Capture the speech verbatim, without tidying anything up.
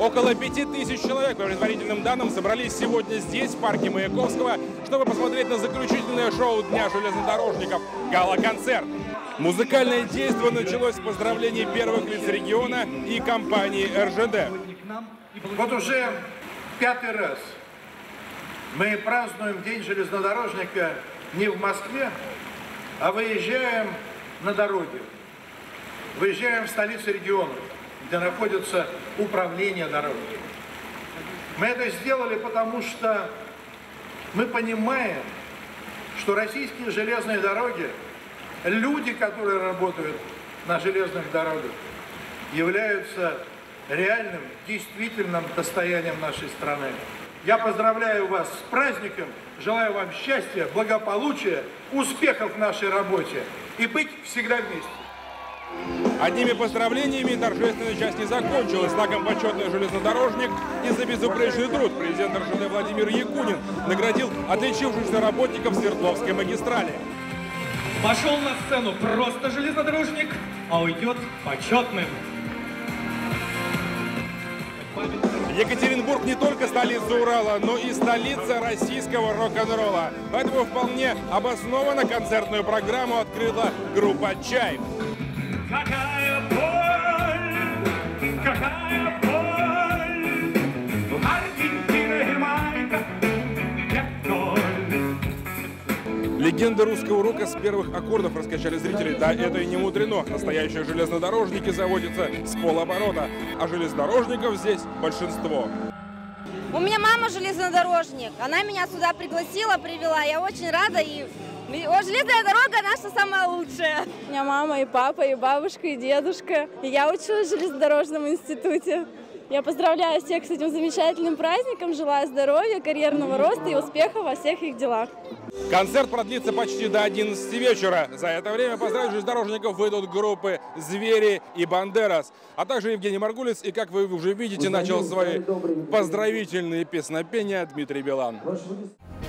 Около пяти тысяч человек, по предварительным данным, собрались сегодня здесь, в парке Маяковского, чтобы посмотреть на заключительное шоу Дня железнодорожников – гала-концерт. Музыкальное действие началось с поздравлений первых лиц региона и компании эр жэ дэ. Вот уже пятый раз мы празднуем День железнодорожника не в Москве, а выезжаем на дороге. Выезжаем в столицу региона, где находится управление дорогой. Мы это сделали, потому что мы понимаем, что российские железные дороги, люди, которые работают на железных дорогах, являются реальным, действительным достоянием нашей страны. Я поздравляю вас с праздником, желаю вам счастья, благополучия, успехов в нашей работе и быть всегда вместе. Одними поздравлениями торжественная часть не закончилась. Знаком почетный железнодорожник и за безупречный труд президент эр жэ дэ Владимир Якунин наградил отличившихся работников Свердловской магистрали. Пошел на сцену просто железнодорожник, а уйдет почетным. Екатеринбург не только столица Урала, но и столица российского рок-н-ролла. Поэтому вполне обоснованно концертную программу открыла группа «Чайф». Какая боль, какая боль, Аргентина, Ямайка, Легенды русского рока с первых аккордов раскачали зрителей. Да, это и не мудрено. Настоящие железнодорожники заводятся с полоборота, а железнодорожников здесь большинство. У меня мама железнодорожник. Она меня сюда пригласила, привела. Я очень рада. И О, железная дорога наша самая лучшая. У меня мама и папа, и бабушка, и дедушка. И я училась в железнодорожном институте. Я поздравляю всех с этим замечательным праздником, желаю здоровья, карьерного роста и успеха во всех их делах. Концерт продлится почти до одиннадцати вечера. За это время поздравить железнодорожников выйдут группы «Звери» и «Бандерас», а также Евгений Маргулис. И, как вы уже видите, начал свои поздравительные песнопения Дмитрий Билан.